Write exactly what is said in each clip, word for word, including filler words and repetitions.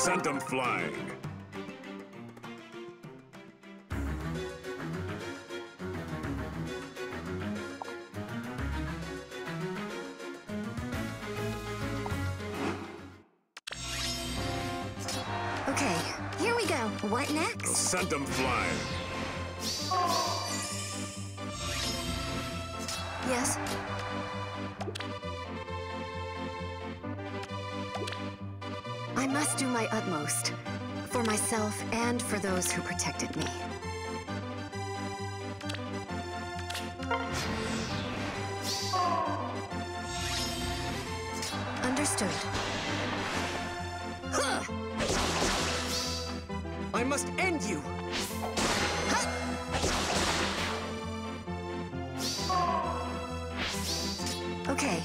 Sent them flying. Okay, here we go. What next? Sent them flying. Yes? I must do my utmost, for myself and for those who protected me. Understood. Huh! I must end you! Huh! Okay.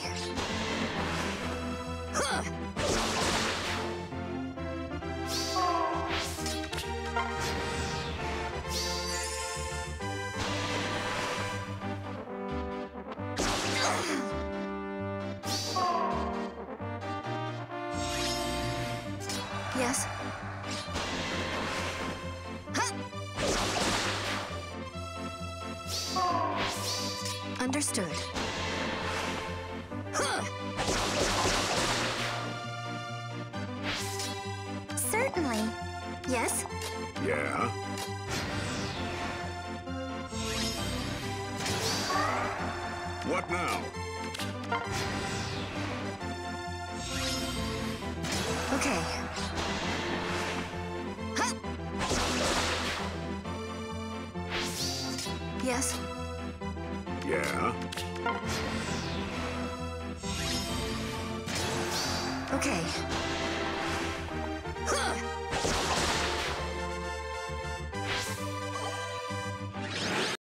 Huh! Yes? Huh! Understood. Huh! Certainly. Yes? Yeah? What now? Okay. Huh! Yes? Yeah? Okay.